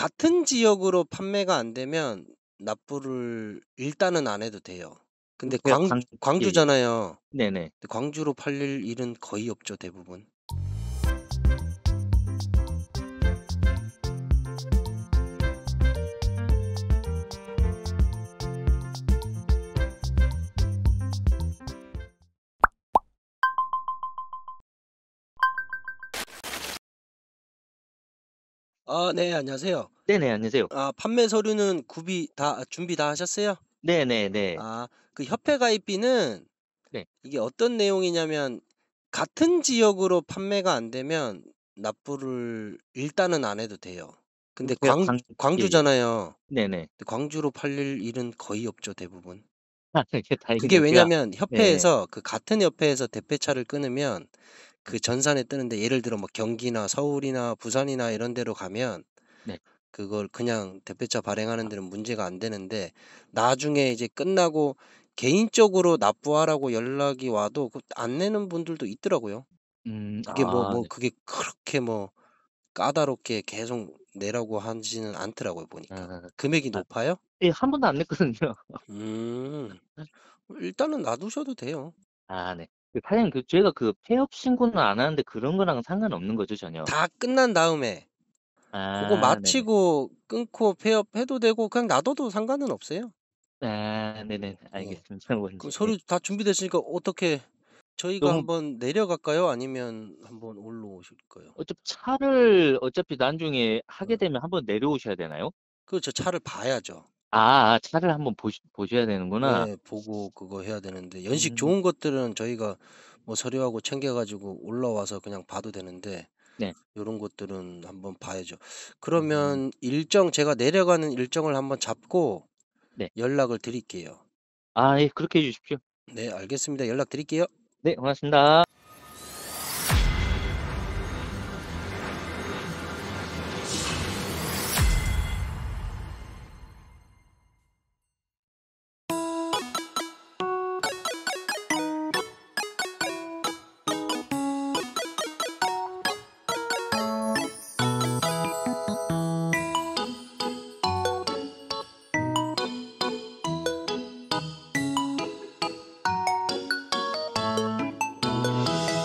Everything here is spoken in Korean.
같은 지역으로 판매가 안 되면 납부를 일단은 안 해도 돼요. 근데 그러니까 예예. 광주잖아요. 네네. 근데 광주로 팔릴 일은 거의 없죠, 대부분. 네, 안녕하세요. 네네. 안녕하세요. 판매 서류는 준비 다 하셨어요? 네네네. 그 협회 가입비는 네. 이게 어떤 내용이냐면 같은 지역으로 판매가 안 되면 납부를 일단은 안 해도 돼요. 근데 그러니까 예예. 광주잖아요. 네네. 근데 광주로 팔릴 일은 거의 없죠, 대부분. 이게 그게 다행이네요. 제가 왜냐면 네. 협회에서 그 같은 협회에서 대표차를 끊으면 그 전산에 뜨는데, 예를 들어 뭐 경기나 서울이나 부산이나 이런 데로 가면 네. 그걸 그냥 대표차 발행하는 데는 문제가 안 되는데, 나중에 이제 끝나고 개인적으로 납부하라고 연락이 와도 그 안 내는 분들도 있더라고요. 그게 네. 그게 그렇게 뭐 까다롭게 계속 내라고 하지는 않더라고요, 보니까. 아. 금액이 아 높아요? 예, 한 번도 안 냈거든요. 음. 일단은 놔두셔도 돼요. 네. 사장님, 저희가 폐업 신고는 안 하는데 그런 거랑은 상관없는 거죠, 전혀? 다 끝난 다음에 고거 네네. 마치고 끊고 폐업해도 되고 그냥 놔둬도 상관은 없어요. 네네. 예. 알겠습니다. 그럼 뭔지. 예. 서류 다 준비됐으니까 어떻게, 저희가 너무 한번 내려갈까요? 아니면 한번 올라오실까요? 어차피 나중에 하게 어. 되면 한번 내려오셔야 되나요? 그렇죠. 차를 봐야죠. 차를 한번 보셔야 되는구나. 네. 보고 그거 해야 되는데, 연식 음. 좋은 것들은 저희가 뭐 서류하고 챙겨 가지고 올라와서 그냥 봐도 되는데, 네. 요런 것들은 한번 봐야죠. 음. 그러면 제가 내려가는 일정을 한번 잡고 네. 연락을 드릴게요. 예. 그렇게 해 주십시오. 네, 알겠습니다. 연락드릴게요. 네. 고맙습니다.